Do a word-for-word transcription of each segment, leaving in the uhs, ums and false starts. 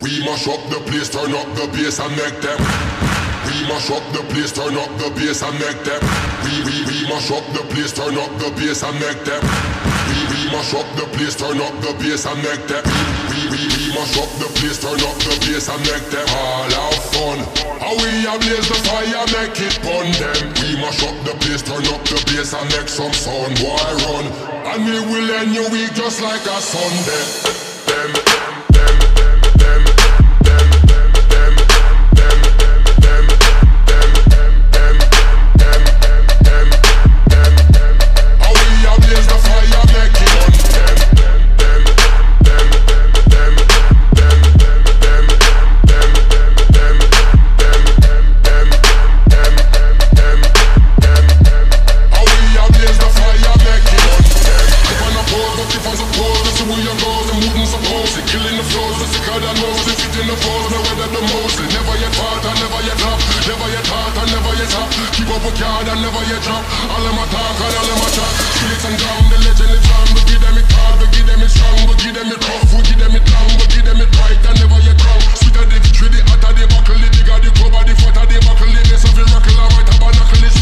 we mash up the place, turn up the bass and make them. We mash up the place, turn up the bass and make them. We we we mash up the place, turn up the bass and make them. We we mash up the place, turn up the bass and make them. We we we mash up the place, turn up the bass and make them all have fun. How we a blaze the fire, make it burn them. We mash up the place, turn up the bass and make some sound, boy run. And we will end your week just like a Sunday. Them, them, them, them, them, them, them, them, them, them, them, them, them, them. How we a blaze the fire, make it burn them. Them, them, them, them, them, them, them, them, them, them, them, them, them. How we a blaze the fire, make it burn them. If I not pose, but if I suppose, that's the way I go. Killing the flows, the sicker than Moses. Fit in the foes, no weather the most. Never yet fought and never yet drop. Never yet hot and never yet top. Keep up with card and never yet drop. All of my talk and all of my chat. Streets and down, the legend is on. We give them it hard, we give them it strong. We give them it rough, we give them it long. We give them it right and never yet wrong. Sweeter the victory, the hotter the buckle. The bigger the cover, the fatter the buckle. The best of the rockle, I might have a knuckle. It's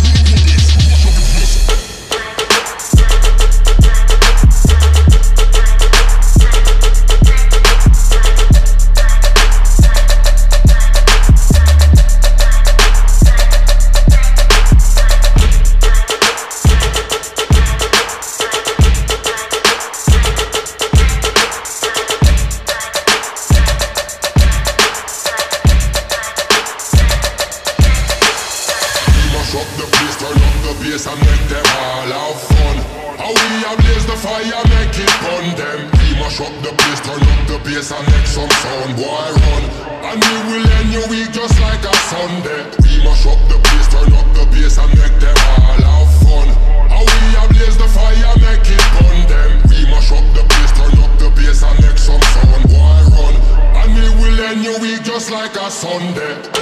and make them all have fun. How we a blaze the fire, make it burn them. We mash up the place, turn up the bass and make some sound, boy run. And we will end your week just like a Sunday. We mash up the place, turn up the bass and make them all have fun. How we a blaze the fire, make it burn them. We mash up the place, turn up the bass and make some sound, boy run. And we will end your week just like a Sunday.